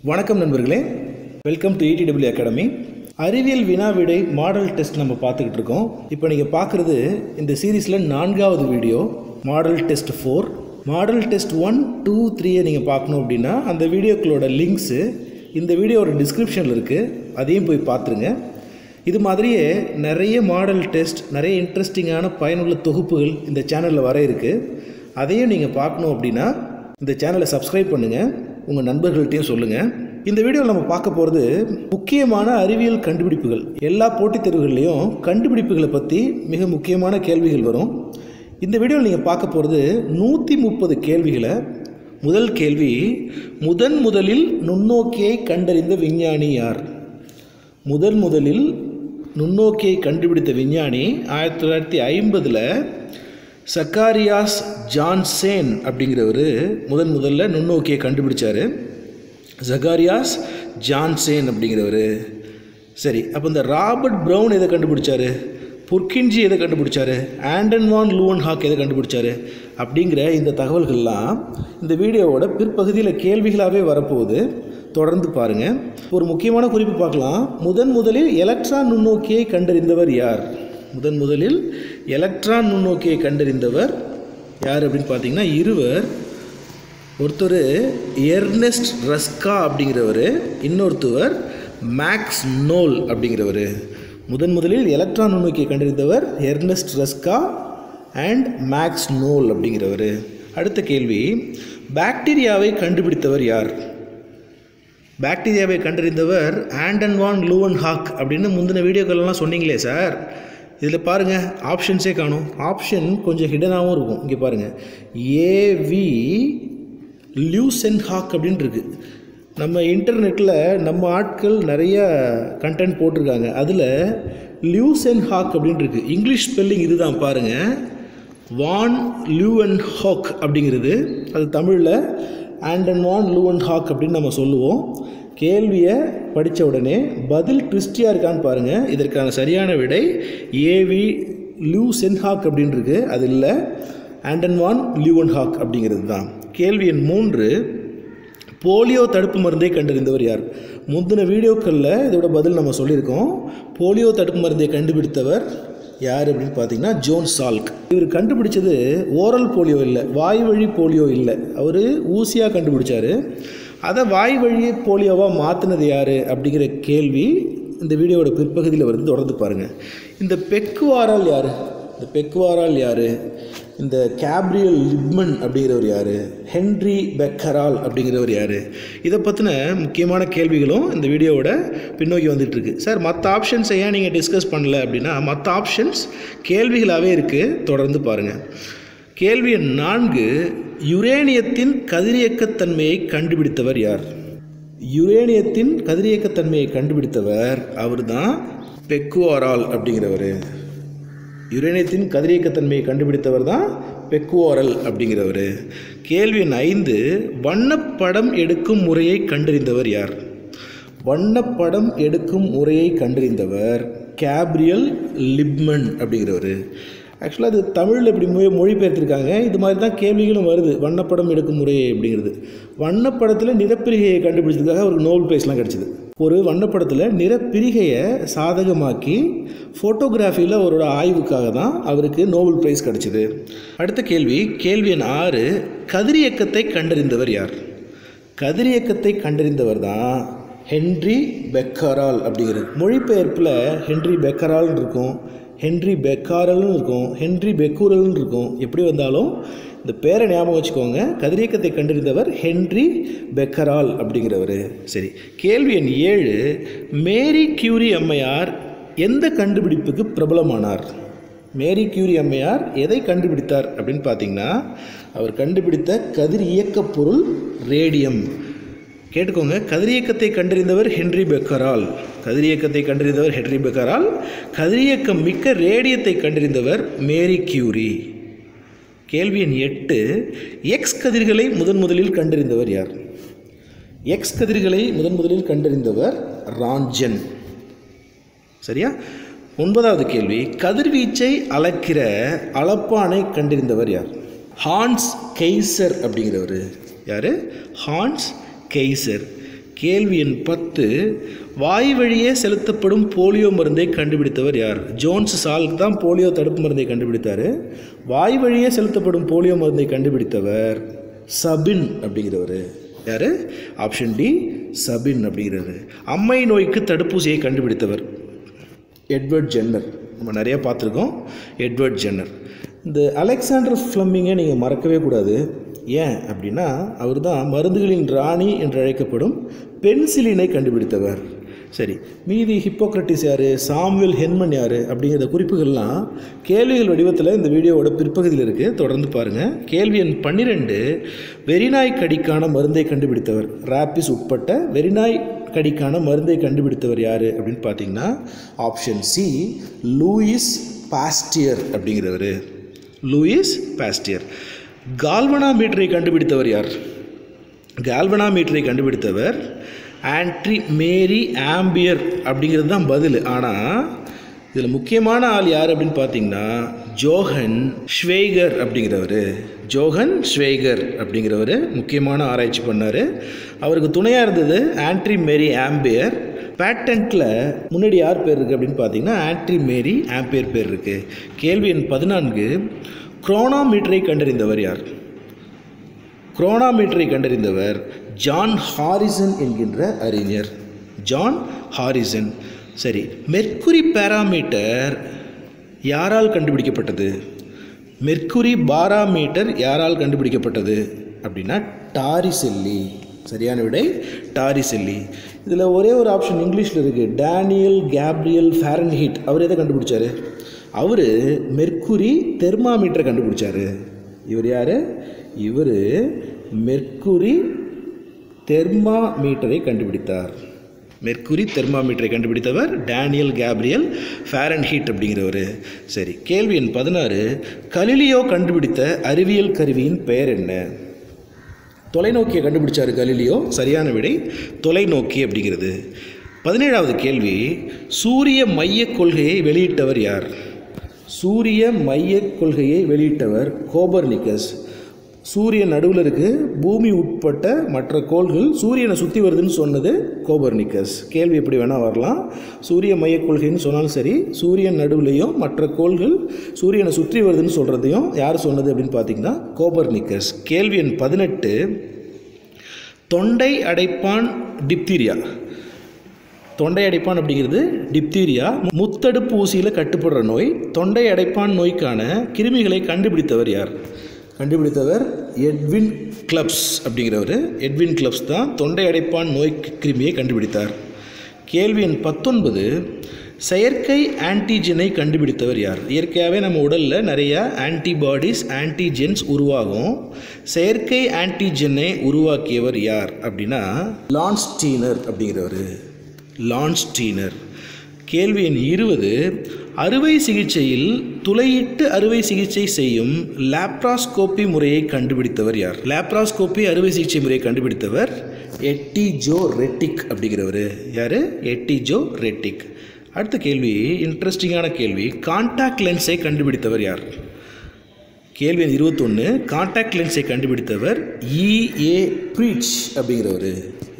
வணக்கம் நண்பர்களே, welcome to ETW academy. அறிவியல் வினா விடை மாடல் டெஸ்ட் நம்ம பார்த்துக்கிட்டு இருக்கோம். இப்போ நீங்கள் பார்க்குறது இந்த சீரீஸில் 4வது video, model test 4. Model test 1, 2, 3 நீங்கள் பார்க்கணும் அப்படின்னா அந்த வீடியோக்களோட லிங்க்ஸு இந்த வீடியோவோட டிஸ்கிரிப்ஷனில் இருக்குது, அதையும் போய் பார்த்துருங்க. இது மாதிரியே நிறைய மாடல் டெஸ்ட், நிறைய இன்ட்ரெஸ்டிங்கான பயனுள்ள தொகுப்புகள் இந்த சேனலில் வர இருக்குது. அதையும் நீங்கள் பார்க்கணும் அப்படின்னா இந்த சேனலை சப்ஸ்கிரைப் பண்ணுங்கள், உங்கள் நண்பர்கள்ட்டையும் சொல்லுங்கள். இந்த வீடியோவில் நம்ம பார்க்க போகிறது முக்கியமான அறிவியல் கண்டுபிடிப்புகள். எல்லா போட்டித் தேர்வுகள்லேயும் கண்டுபிடிப்புகளை பற்றி மிக முக்கியமான கேள்விகள் வரும். இந்த வீடியோவில் நீங்கள் பார்க்க போகிறது 130 கேள்விகளை. முதல் கேள்வி, முதலில் நுண்ணோக்கியை கண்டறிந்த விஞ்ஞானி யார்? முதலில் நுண்ணோக்கியை கண்டுபிடித்த விஞ்ஞானி 1950 சக்காரியாஸ் ஜான்சேன் அப்படிங்கிறவர் முதல்ல நுண்ணோக்கியை கண்டுபிடிச்சார். சக்காரியாஸ் ஜான்சேன் அப்படிங்கிறவர். சரி, அப்போ இந்த ராபர்ட் ப்ரவுன் எதை கண்டுபிடிச்சார்? புர்கின்ஜி எதை கண்டுபிடிச்சார்? ஆண்டன் வான் லூவன்ஹாக் எதை கண்டுபிடிச்சார்? அப்படிங்கிற இந்த தகவல்கள்லாம் இந்த வீடியோவோட பிற்பகுதியில் கேள்விகளாகவே வரப்போகுது. தொடர்ந்து பாருங்கள். ஒரு முக்கியமான குறிப்பு பார்க்கலாம். முதலில் எலக்ட்ரான் நுண்ணோக்கியை கண்டறிந்தவர் யார்? முதலில் எலக்ட்ரான் நுண்ணோக்கியை கண்டறிந்தவர் யார் அப்படின்னு பார்த்தீங்கன்னா இருவர். ஒருத்தர் எர்னெஸ்ட் ரஸ்கா அப்படிங்கிறவர், இன்னொருத்தவர் மேக்ஸ் நோல் அப்படிங்கிறவர். முதலில் எலக்ட்ரான் நுண்ணோக்கியை கண்டறிந்தவர் Ernest Ruska and Max Knoll அப்படிங்கிறவர். அடுத்த கேள்வி, பாக்டீரியாவை கண்டுபிடித்தவர் யார்? பாக்டீரியாவை கண்டறிந்தவர் ஆண்டன் வான் லூவன்ஹாக் அப்படின்னு முந்தின வீடியோக்கள்லாம் சொன்னீங்களே சார், இதில் பாருங்கள் ஆப்ஷன்ஸே காணும். ஆப்ஷன் கொஞ்சம் ஹிடனாகவும் இருக்கும். இங்கே பாருங்கள், ஏவி லியூசென்ஹாக் அப்படின்னு இருக்குது. நம்ம இன்டர்நெட்டில் நம்ம ஆட்கள் நிறைய கண்டென்ட் போட்டிருக்காங்க, அதில் லியூசென்ஹாக் அப்படின்னு இருக்குது. இங்கிலீஷ் ஸ்பெல்லிங் இது தான் பாருங்கள், வான் லூவன்ஹாக் அப்படிங்கிறது. அது தமிழில் ஆண்டன் வான் லூவன்ஹாக் அப்படின்னு நம்ம சொல்லுவோம். கேள்வியை படித்த உடனே பதில் ட்விஸ்டியாக இருக்கான்னு பாருங்கள். இதற்கான சரியான விடை ஏவி லியூசென்ஹாக் அப்படின்னு இருக்குது. அது இல்லை, ஆண்டன் வான் லூவன்ஹாக் அப்படிங்கிறது தான். கேள்வி எண் 3, போலியோ தடுப்பு மருந்தை கண்டறிந்தவர் யார்? முந்தின வீடியோக்களில் இதோட பதில் நம்ம சொல்லியிருக்கோம். போலியோ தடுப்பு மருந்தை கண்டுபிடித்தவர் யார் அப்படின்னு பார்த்தீங்கன்னா ஜோன் சால்க். இவர் கண்டுபிடிச்சது ஓரல் போலியோ இல்லை, வாய் வழி போலியோ இல்லை. அவர் ஊசியாக கண்டுபிடிச்சார். அதை வாய் வழி போலியோவாக மாற்றினது யார் அப்படிங்கிற கேள்வி இந்த வீடியோவோட பிற்பகுதியில் வருது. தொடர்ந்து பாருங்கள். இந்த பெக்குவாரால் யார்? இந்த பெக்குவாரால் யார்? இந்த கேப்ரியல் லிப்மன் அப்படிங்கிறவர் யார்? ஹென்ரி பெக்கரால் அப்படிங்கிறவர் யார்? இதை பற்றின முக்கியமான கேள்விகளும் இந்த வீடியோவோட பின்னோக்கி வந்துட்டுருக்கு. சார், மற்ற ஆப்ஷன்ஸை ஏன் நீங்கள் டிஸ்கஸ் பண்ணல அப்படின்னா, மற்ற ஆப்ஷன்ஸ் கேள்விகளாகவே இருக்குது. தொடர்ந்து பாருங்கள். கேள்வி எண் 4, யுரேனியத்தின் கதிரியக்கத்தன்மையை கண்டுபிடித்தவர் யார்? யுரேனியத்தின் கதிரியக்கத்தன்மையை கண்டுபிடித்தவர் அவர் தான் பெக்குவாரால் அப்படிங்கிறவர். யுரேனியத்தின் கதிரியக்கத்தன்மையை கண்டுபிடித்தவர் தான் பெக்குவாரல் அப்படிங்கிறவர். கேள்வி எண் 5, வண்ணப்படம் எடுக்கும் முறையை கண்டறிந்தவர் யார்? வண்ணப்படம் எடுக்கும் முறையை கண்டறிந்தவர் கேப்ரியல் லிப்மன் அப்படிங்கிறவர். ஆக்சுவலாக அது தமிழில் இப்படி மொழிபெயர்த்திருக்காங்க. இது மாதிரி தான் கேள்விகளும் வருது. வண்ணப்படம் எடுக்கும் முறை அப்படிங்கிறது. வண்ணப்படத்தில் நிறப்பிரிகையை கண்டுபிடிச்சதுக்காக அவருக்கு நோபல் ப்ரைஸ்லாம் கிடச்சிது. ஒரு வண்ணப்படத்தில் நிறப்பிரிகையை சாதகமாக்கி ஃபோட்டோகிராஃபியில் அவரோட ஆய்வுக்காக தான் அவருக்கு நோபல் ப்ரைஸ் கிடச்சிது. அடுத்த கேள்வி எண் 6, கதிரியக்கத்தை கண்டறிந்தவர் யார்? கதிரியக்கத்தை கண்டறிந்தவர் தான் ஹென்றி பெக்கரால் அப்படிங்கிறது. மொழிபெயர்ப்பில் ஹென்றி பெக்கரால்னு இருக்கும், ஹென்றி பெக்காரல்னு இருக்கும், ஹென்றி பெக்கூரல்னு இருக்கும். எப்படி வந்தாலும் இந்த பேரை ஞாபகம் வச்சுக்கோங்க. கதிரியக்கத்தை கண்டறிந்தவர் ஹென்றி பெக்கரால் அப்படிங்கிறவர். சரி, கேள்வி எண் 7, மேரி கியூரி அம்மையார் எந்த கண்டுபிடிப்புக்கு பிரபலமானார்? மேரி கியூரி அம்மையார் எதை கண்டுபிடித்தார் அப்படின்னு பார்த்தீங்கன்னா, அவர் கண்டுபிடித்த கதிர் இயக்கப் பொருள் ரேடியம். கேட்டுக்கோங்க, கதிரியக்கத்தை கண்டறிந்தவர் ஹென்றி பெக்கரால். கதிரியக்கத்தை கண்டறிந்தவர் ஹென்றி பெக்கரால். கதிரியக்கம் மிக்க ரேடியத்தை கண்டறிந்தவர் மேரி கியூரி. கேள்வி எண் 8, எக்ஸ் கதிர்களை முதலில் கண்டறிந்தவர் யார்? எக்ஸ் கதிர்களை முதலில் கண்டறிந்தவர் ரான்ஜன். சரியா? 9வது கேள்வி, கதிர்வீச்சை அளக்கிற அளப்பானை கண்டறிந்தவர் யார்? ஹான்ஸ் கெய்சர் அப்படிங்கிறவர். யார்? Hans Geiger. கேள்வி எண் 10, வாய் வழியே செலுத்தப்படும் போலியோ மருந்தை கண்டுபிடித்தவர் யார்? ஜோன்ஸ் சால்க் தான் போலியோ தடுப்பு மருந்தை கண்டுபிடித்தார். வாய் வழியே செலுத்தப்படும் போலியோ மருந்தை கண்டுபிடித்தவர் சபின் அப்படிங்கிறவர். யார்? ஆப்ஷன் டி, சபின் அப்படிங்கிறது. அம்மை நோய்க்கு தடுப்பூசியை கண்டுபிடித்தவர் எட்வர்ட் ஜென்னர். நம்ம நிறையா பார்த்துருக்கோம் எட்வர்ட் ஜென்னர். இந்த அலெக்சாண்டர் ஃப்ளமிங்கை நீங்கள் மறக்கவே கூடாது. ஏன் அப்படின்னா அவர் தான் மருந்துகளின் ராணி என்று அழைக்கப்படும் பென்சிலினை கண்டுபிடித்தவர். சரி, மீதி ஹிப்போக்ரட்டிஸ் யார், சாமுவேல் ஹென்மன் யார் அப்படிங்கிற குறிப்புகள்லாம் கேள்விகள் வடிவத்தில் இந்த வீடியோவோட பிற்பகுதியில் இருக்குது, தொடர்ந்து பாருங்கள். கேள்வி எண் 12, வெறிநாய் கடிக்கான மருந்தை கண்டுபிடித்தவர், ராபிஸ் உட்பட்ட வெறிநாய் கடிக்கான மருந்தை கண்டுபிடித்தவர் யார் அப்படின்னு பார்த்தீங்கன்னா ஆப்ஷன் சி, லூயிஸ் பாஸ்டியர் அப்படிங்கிறவர். Louis Pasteur. கால்வனாமீட்டரை கண்டுபிடித்தவர் யார்? கால்வனாமீட்டரை கண்டுபிடித்தவர் ஆண்ட்ரி மேரி ஆம்பியர் அப்படிங்கிறது தான் பதில். ஆனால் இதில் முக்கியமான ஆள் யார் அப்படின்னு பார்த்தீங்கன்னா ஜோஹன் ஷ்வேகர் அப்படிங்கிறவர். ஜோஹன் ஷ்வேகர் அப்படிங்கிறவர் முக்கியமான ஆராய்ச்சி பண்ணார். அவருக்கு துணையாக இருந்தது ஆண்ட்ரி மேரி ஆம்பியர். பேட்டன்ட்டில் முன்னாடி யார் பேர் இருக்குது அப்படின்னு பார்த்தீங்கன்னா ஆண்ட்ரி மேரி ஆம்பியர் பேர் இருக்குது. கேள்வி எண் 14, குரோனாமீட்டரை கண்டறிந்தவர் யார்? குரோனாமீட்டரை கண்டறிந்தவர் ஜான் ஹாரிசன் என்கின்ற அறிஞர். John Harrison. சரி, மெர்க்குரி பாராமீட்டர் யாரால் கண்டுபிடிக்கப்பட்டது? மெர்க்குரி பாராமீட்டர் யாரால் கண்டுபிடிக்கப்பட்டது அப்படின்னா டாரிசெல்லி. சரியான விடை டாரிசெல்லி. இதில் ஒரே ஒரு ஆப்ஷன் இங்கிலீஷில் இருக்குது, டேனியல் கேப்ரியல் ஃபாரன்ஹீட். அவர் எதை கண்டுபிடிச்சார்? அவர் மெர்க்குரி தெர்மாமீட்டரை கண்டுபிடிச்சார். இவர் யார்? இவர் மெர்க்குரி தெர்மாமீட்டரை கண்டுபிடித்தார். மெர்க்குரி தெர்மாமீட்டரை கண்டுபிடித்தவர் டேனியல் கேப்ரியல் ஃபாரன்ஹீட் அப்படிங்கிறவர். சரி, கேள்வி எண் 16, கலிலியோ கண்டுபிடித்த அறிவியல் கருவியின் பெயர் என்ன? தொலைநோக்கியை கண்டுபிடிச்சார் கலிலியோ. சரியான விடை தொலைநோக்கி அப்படிங்கிறது. 17வது கேள்வி, சூரிய மையக் கொள்கையை வெளியிட்டவர் யார்? சூரிய மையக் கொள்கையை வெளியிட்டவர் கோபர்னிக்கஸ். சூரியன் நடுவில் இருக்குது, பூமி உட்பட்ட மற்ற கோள்கள் சூரியனை சுற்றி வருதுன்னு சொன்னது கோபர்னிக்கஸ். கேள்வி எப்படி வேணால் வரலாம். சூரிய மையக் கொள்கைன்னு சொன்னாலும் சரி, சூரியன் நடுவுலையும் மற்ற கோள்கள் சூரியனை சுற்றி வருதுன்னு சொல்கிறதையும் யார் சொன்னது அப்படின்னு பார்த்தீங்கன்னா கோபர்னிக்கஸ். கேள்வி எண் 18, தொண்டை அடைப்பான் டிப்தீரியா. தொண்டை அடைப்பான் அப்படிங்கிறது டிப்தீரியா, முத்தடுப்பு ஊசியில் கட்டுப்படுற நோய். தொண்டை அடைப்பான் நோய்க்கான கிருமிகளை கண்டுபிடித்தவர் யார்? கண்டுபிடித்தவர் எட்வின் கிளப்ஸ் அப்படிங்கிறவர். எட்வின் கிளப்ஸ் தான் தொண்டை அடைப்பான் நோய் கிருமியை கண்டுபிடித்தார். கேள்வி எண் 19, செயற்கை ஆன்டிஜெனை கண்டுபிடித்தவர் யார்? இயற்கையாகவே நம்ம உடலில் நிறைய ஆன்டிபாடிஸ் ஆன்டிஜென்ஸ் உருவாகும். செயற்கை ஆன்டிஜெனை உருவாக்கியவர் யார் அப்படின்னா லான்ஸ்டீனர் அப்படிங்கிறவர். லான்ஸ்டீனர். கேள்வி எண் 20, அறுவை சிகிச்சையில் துளையிட்டு அறுவை சிகிச்சை செய்யும் லேப்ராஸ்கோபி முறையை கண்டுபிடித்தவர் யார்? லேப்ராஸ்கோபி அறுவை சிகிச்சை முறையை கண்டுபிடித்தவர் எட்டி ஜோ ரெட்டிக் அப்படிங்கிறவர். யார்? எட்டி ஜோ ரெட்டிக். அடுத்த கேள்வி இன்ட்ரெஸ்டிங்கான கேள்வி, கான்டாக்ட் லென்ஸை கண்டுபிடித்தவர் யார்? கேள்வி எண் 21, கான்டாக்ட் லென்ஸை கண்டுபிடித்தவர் இ.ஏ. ப்ரீச் அப்படிங்கிறவர்.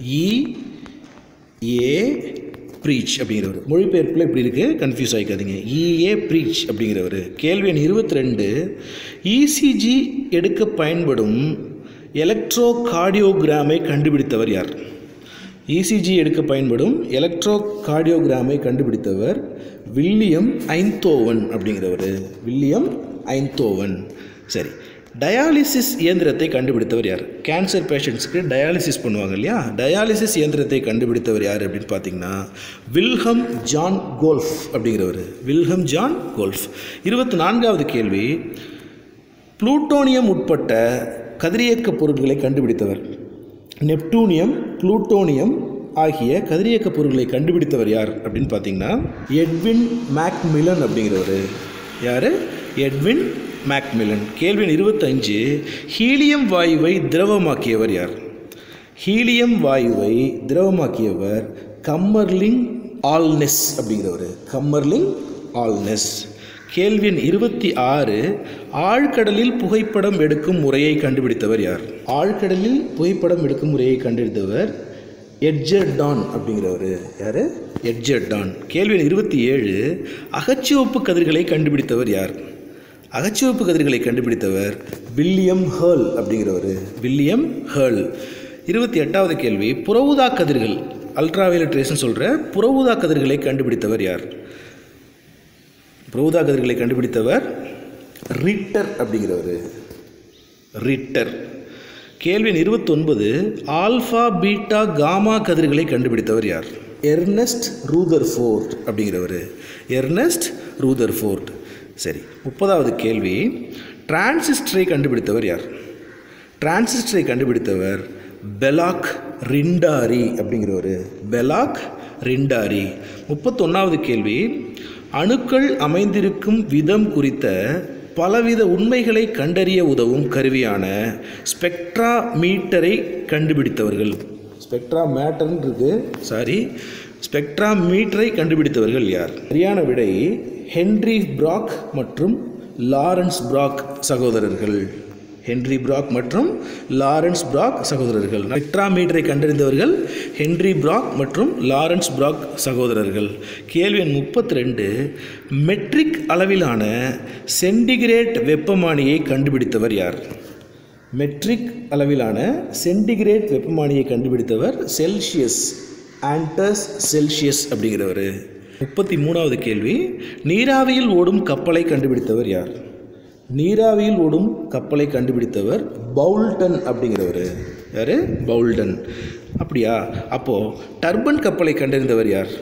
இ.ஏ. ப்ரீச் அப்படிங்கிறவர். மொழிபெயர்ப்பில் இப்படி இருக்குது, கன்ஃபியூஸ் ஆகிக்காதீங்க. இ.ஏ. ப்ரீச் அப்படிங்கிறவர். கேள்வி எண் 22, இசிஜி எடுக்க பயன்படும் எலக்ட்ரோ கார்டியோகிராமை கண்டுபிடித்தவர் யார்? இசிஜி எடுக்க பயன்படும் எலக்ட்ரோ கார்டியோகிராமை கண்டுபிடித்தவர் வில்லியம் ஐன்தோவன் அப்படிங்கிறவர். William Einthoven. சரி, டயாலிசிஸ் இயந்திரத்தை கண்டுபிடித்தவர் யார்? கேன்சர் பேஷண்ட்ஸ்க்கு டயாலிசிஸ் பண்ணுவாங்க இல்லையா, டயாலிசிஸ் இயந்திரத்தை கண்டுபிடித்தவர் யார் அப்படின்னு பார்த்தீங்கன்னா வில்ஹம் ஜான் கோல்ஃப் அப்படிங்கிறவர். Willem Johan Kolff. 24வது கேள்வி, புளூட்டோனியம் உட்பட்ட கதிரியக்க பொருட்களை கண்டுபிடித்தவர். நெப்டூனியம், புளூட்டோனியம் ஆகிய கதிரியக்க பொருட்களை கண்டுபிடித்தவர் யார் அப்படின்னு பார்த்தீங்கன்னா எட்வின் மேக்மில்லன் அப்படிங்கிறவர். யார்? Edwin McMillan. கேள்வி 25, ஹீலியம் வாயுவை திரவமாக்கியவர் யார்? ஹீலியம் வாயுவை திரவமாக்கியவர் கம்மர்லிங் ஆல்னெஸ் அப்படிங்கிறவர். கம்மர்லிங் ஆல்னெஸ். கேள்வி 26, ஆழ்கடலில் புகைப்படம் எடுக்கும் முறையை கண்டுபிடித்தவர் யார்? ஆழ்கடலில் புகைப்படம் எடுக்கும் முறையை கண்டுபிடித்தவர் எட்ஜர்ட் டான் அப்படிங்கிறவர் யார்? Edgar Dorn. கேள்வி எண் 27 அகச்சிவப்பு கதிர்களை கண்டுபிடித்தவர் யார்? அகச்சிவப்பு கதிர்களை கண்டுபிடித்தவர் வில்லியம் ஹேர்ல் அப்படிங்கிறவர். வில்லியம் ஹேர்ல். 28வது கேள்வி புறஊதா கதிர்கள் அல்ட்ராவயலட் ரேஸ்ன்னு சொல்கிற புறஊதா கதிர்களை கண்டுபிடித்தவர் யார்? புறஊதா கதிர்களை கண்டுபிடித்தவர் ரிட்டர் அப்படிங்கிறவர். ரிட்டர். கேள்வி 29 ஆல்ஃபா பீட்டா காமா கதிர்களை கண்டுபிடித்தவர் யார்? எர்னஸ்ட் ரூதர்ஃபோர்ட் அப்படிங்கிறவர். Ernest Rutherford. சரி. 30வது கேள்வி டிரான்சிஸ்டரை கண்டுபிடித்தவர் யார்? டிரான்சிஸ்டரை கண்டுபிடித்தவர் பெலாக் ரிண்டாரி அப்படிங்கிறவர். பெலாக் ரிண்டாரி. 31வது கேள்வி அணுக்கள் அமைந்திருக்கும் விதம் குறித்த பலவித உண்மைகளை கண்டறிய உதவும் கருவியான ஸ்பெக்ட்ரா மீட்டரை கண்டுபிடித்தவர்கள். ஸ்பெக்ட்ரா மேட்டர்னு இருக்கு, சாரி, ஸ்பெக்ட்ரா மீட்டரை கண்டுபிடித்தவர்கள் யார்? சரியான விடை ஹென்றி பிராக் மற்றும் லாரன்ஸ் பிராக் சகோதரர்கள். ஹென்றி பிராக் மற்றும் லாரன்ஸ் பிராக் சகோதரர்கள். ஸ்பெக்ட்ரா மீட்டரை கண்டறிந்தவர்கள் ஹென்றி பிராக் மற்றும் லாரன்ஸ் பிராக் சகோதரர்கள். கேள்வி எண் 32 மெட்ரிக் அளவிலான சென்டிகிரேட் வெப்பமானியை கண்டுபிடித்தவர் யார்? மெட்ரிக் அளவிலான சென்டிகிரேட் வெப்பமானியை கண்டுபிடித்தவர் செல்சியஸ், ஆண்டஸ் செல்சியஸ் அப்படிங்கிறவர். 33வது கேள்வி நீராவியில் ஓடும் கப்பலை கண்டுபிடித்தவர் யார்? நீராவியில் ஓடும் கப்பலை கண்டுபிடித்தவர் பவுல்டன் அப்படிங்கிறவர். யார்? பவுல்டன். அப்படியா? அப்போது டர்பன் கப்பலை கண்டறிந்தவர் யார்?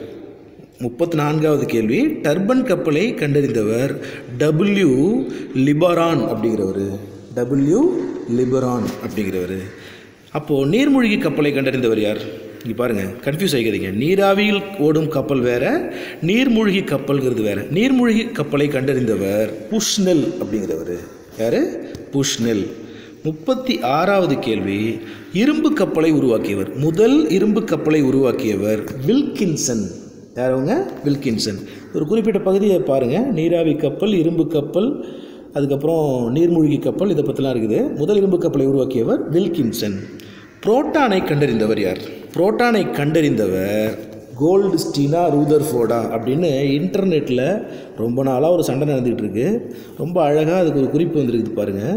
34வது கேள்வி டர்பன் கப்பலை கண்டறிந்தவர் டபிள்யூ லிபரான் அப்படிங்கிறவர். டபிள்யூ லிபரான் அப்படிங்கிறவர். அப்போது நீர்மூழ்கி கப்பலை கண்டறிந்தவர் யார்? இங்கே பாருங்கள், கன்ஃபியூஸ் ஆகிக்கிறீங்க. நீராவியில் ஓடும் கப்பல் வேறு, நீர்மூழ்கி கப்பல்ங்கிறது வேறு. நீர்மூழ்கி கப்பலை கண்டறிந்தவர் புஷ்னெல் அப்படிங்கிறவர். யார்? புஷ்னெல். 36வது கேள்வி இரும்பு கப்பலை உருவாக்கியவர், முதல் இரும்பு கப்பலை உருவாக்கியவர் வில்கின்சன். யாரவங்க? வில்கின்சன். ஒரு குறிப்பிட்ட பகுதியை பாருங்கள், நீராவி கப்பல், இரும்பு கப்பல், அதுக்கப்புறம் நீர்மூழ்கி கப்பல், இதை பற்றிலாம் இருக்குது. முதல் இரும்பு கப்பலை உருவாக்கியவர் வில்கின்சன். புரோட்டானை கண்டறிந்தவர் யார்? புரோட்டானை கண்டறிந்தவர் கோல்ட்ஸ்டீனா ரூதர்ஃபோர்டா அப்படின்னு இன்டர்நெட்டில் ரொம்ப நாளாக ஒரு சண்டை நடந்துகிட்டு இருக்கு. ரொம்ப அழகாக அதுக்கு ஒரு குறிப்பு வந்துருக்குது பாருங்கள்.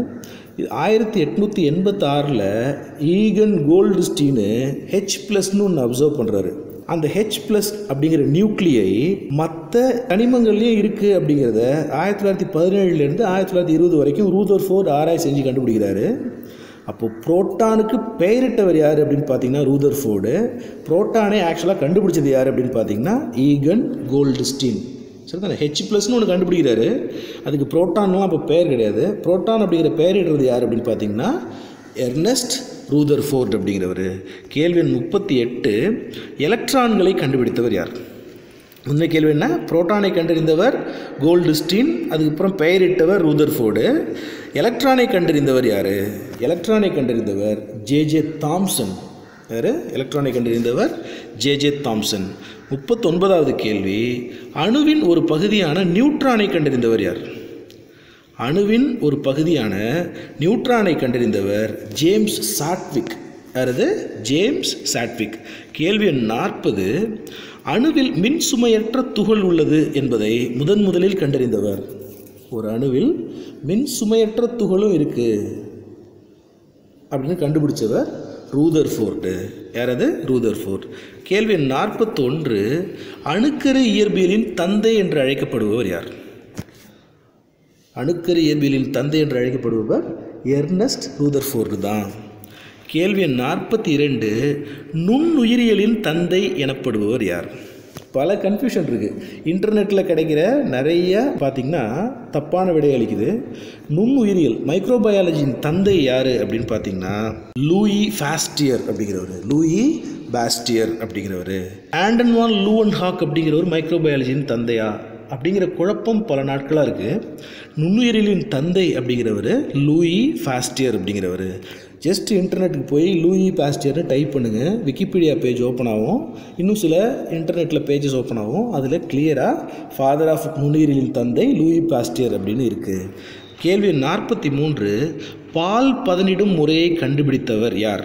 1886 ஈகன் கோல்ட்ஸ்டீனு H+ன்னு ஒன்று அப்சர்வ் பண்ணுறாரு. அந்த H+ அப்படிங்கிற நியூக்ளியை மற்ற கனிமங்கள்லேயும் இருக்குது அப்படிங்கிறத 1917 1920 வரைக்கும் ரூதர்ஃபோர்ட் ஆராய்ச்சி செஞ்சு கண்டுபிடிக்கிறாரு. அப்போது புரோட்டானுக்கு பெயரிட்டவர் யார் அப்படின்னு பார்த்தீங்கன்னா ரூதர்ஃபோர்டு. புரோட்டானை ஆக்சுவலாக கண்டுபிடிச்சது யார் அப்படின்னு பார்த்தீங்கன்னா ஈகன் கோல்ட்ஸ்டீன். சரி தானே? H+ன்னு ஒன்று கண்டுபிடிக்கிறாரு, அதுக்கு புரோட்டான்லாம் அப்போ பெயர் கிடையாது. புரோட்டான் அப்படிங்கிற பெயரிடுறது யார் அப்படின்னு பார்த்தீங்கன்னா எர்னஸ்ட் ரூதர்ஃபோர்ட் அப்படிங்கிறவர். கேள்வி எண் 38 எலக்ட்ரான்களை கண்டுபிடித்தவர் யார்? முன்ன கேள்வி என்ன? புரோட்டானை கண்டறிந்தவர் கோல்ட்ஸ்டீன், அதுக்கப்புறம் பெயரிட்டவர் ரூதர்ஃபோர்டு. எலக்ட்ரானை கண்டறிந்தவர் யார்? எலக்ட்ரானை கண்டறிந்தவர் ஜே தாம்சன். யார்? எலக்ட்ரானை கண்டறிந்தவர் ஜே தாம்சன். 39வது கேள்வி அணுவின் ஒரு பகுதியான நியூட்ரானை கண்டறிந்தவர் யார்? அணுவின் ஒரு பகுதியான நியூட்ரானை கண்டறிந்தவர் ஜேம்ஸ் சாட்விக். யாரது? James Chadwick. கேள்வி எண் 40 அணுவில் மின் சுமையற்ற துகள் உள்ளது என்பதை முதலில் கண்டறிந்தவர். ஒரு அணுவில் மின் சுமையற்ற துகளும் இருக்குது அப்படின்னு கண்டுபிடிச்சவர் ரூதர்ஃபோர்டு. யாரது? ரூதர்ஃபோர்ட். கேள்வி எண் 41 அணுக்கரு இயற்பியலின் தந்தை என்று அழைக்கப்படுபவர் யார்? அணுக்கரு இயற்பியலின் தந்தை என்று அழைக்கப்படுபவர் எர்னஸ்ட் ரூதர்ஃபோர்டு தான். கேள்வி எண் 42 நுண்ணுயிரியலின் தந்தை எனப்படுபவர் யார்? பல கன்ஃபியூஷன் இருக்குது. இன்டர்நெட்டில் கிடைக்கிற நிறைய பார்த்திங்கன்னா தப்பான விடை அளிக்குது. நுண்ணுயிரியல் மைக்ரோபயாலஜியின் தந்தை யார் அப்படின்னு பார்த்தீங்கன்னா லூயி பாஸ்டியர் அப்படிங்கிறவர். லூயி பாஸ்டியர் அப்படிங்கிறவர். ஆண்டன் வான் லூவன்ஹாக் அப்படிங்கிறவர் மைக்ரோபயாலஜியின் தந்தையா அப்படிங்கிற குழப்பம் பல நாட்களாக இருக்குது. நுண்ணுயிரியலின் தந்தை அப்படிங்கிறவர் லூயி பாஸ்டியர் அப்படிங்கிறவர். ஜஸ்ட் இன்டர்நெட்டுக்கு போய் லூயி பாஸ்டியர்னு டைப் பண்ணுங்கள், விக்கிபீடியா பேஜ் ஓப்பன் ஆகும். இன்னும் சில இன்டர்நெட்டில் பேஜஸ் ஓப்பன் ஆகும். அதில் கிளியராக ஃபாதர் ஆஃப் நுண்ணுயிரியலின் தந்தை லூயி பாஸ்டியர் அப்படின்னு இருக்குது. கேள்வி 43 பால் பதனிடும் முறையை கண்டுபிடித்தவர் யார்?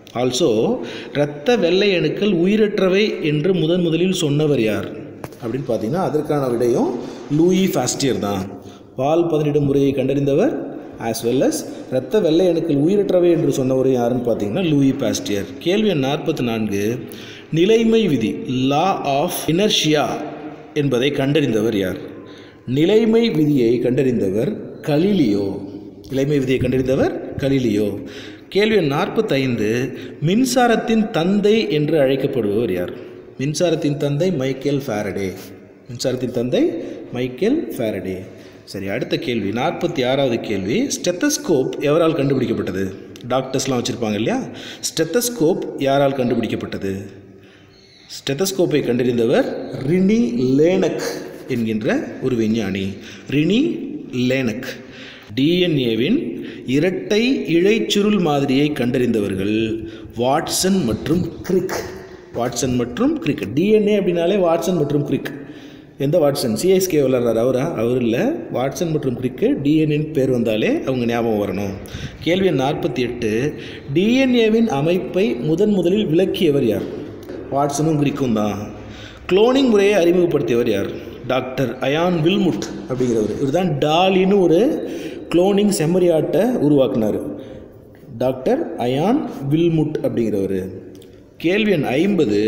ஆல்சோ இரத்த வெள்ளை அணுக்கள் உயிரற்றவை என்று முதலில் சொன்னவர் யார் அப்படின்னு பார்த்தீங்கன்னா அதற்கான விடையும் லூயி பாஸ்டியர் தான். பால் பதனிடும் முறையை கண்டறிந்தவர் ஆஸ் வெல் அஸ் இரத்த வெள்ளை அணுக்கள் உயிரற்றவை என்று சொன்னவர் யாருன்னு பார்த்தீங்கன்னா லூயி பாஸ்டியர். கேள்வி எண் 44, நிலைமை விதி லா ஆஃப் இனர்ஷியா என்பதை கண்டறிந்தவர் யார்? நிலைமை விதியை கண்டறிந்தவர் கலீலியோ. நிலைமை விதியை கண்டறிந்தவர் கலீலியோ. கேள்வி எண் 45, மின்சாரத்தின் தந்தை என்று அழைக்கப்படுபவர் யார்? மின்சாரத்தின் தந்தை மைக்கேல் ஃபாரடே. மின்சாரத்தின் தந்தை மைக்கேல் ஃபாரடே. சரி, அடுத்த கேள்வி 46வது கேள்வி, ஸ்டெத்தஸ்கோப் எவரால் கண்டுபிடிக்கப்பட்டது? டாக்டர்ஸ்லாம் வச்சுருப்பாங்க இல்லையா, ஸ்டெத்தஸ்கோப் யாரால் கண்டுபிடிக்கப்பட்டது? ஸ்டெத்தஸ்கோப்பை கண்டறிந்தவர் ரினி லேனக் என்கின்ற ஒரு விஞ்ஞானி. ரினி லேனக். டிஎன்ஏவின் இரட்டை இழைச்சுருள் மாதிரியை கண்டறிந்தவர்கள் வாட்சன் மற்றும் கிரிக். வாட்சன் மற்றும் கிரிக். டிஎன்ஏ அப்படின்னாலே வாட்சன் மற்றும் கிரிக். எந்த வாட்சன்? சிஎஸ்கே விளையாடுறாரு அவரா? அவர் இல்லை. வாட்சன் மற்றும் கிரிக்கு டிஎன்ஏன்னு பேர் வந்தாலே அவங்க ஞாபகம் வரணும். கேள்வி 48, டிஎன்ஏவின் அமைப்பை முதலில் விளக்கியவர் யார்? வாட்சனும் கிரிக்கும் தான். குளோனிங் முறையை அறிமுகப்படுத்தியவர் யார்? டாக்டர் அயான் வில்முட் அப்படிங்கிறவர். இவர் தான் டாலின்னு ஒரு குளோனிங் செம்மறியாட்டை உருவாக்குனார். டாக்டர் அயான் வில்முட் அப்படிங்கிறவர். கேள்வி எண் 50,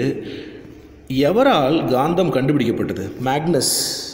எவரால் காந்தம் கண்டுபிடிக்கப்பட்டது? மேக்னஸ்.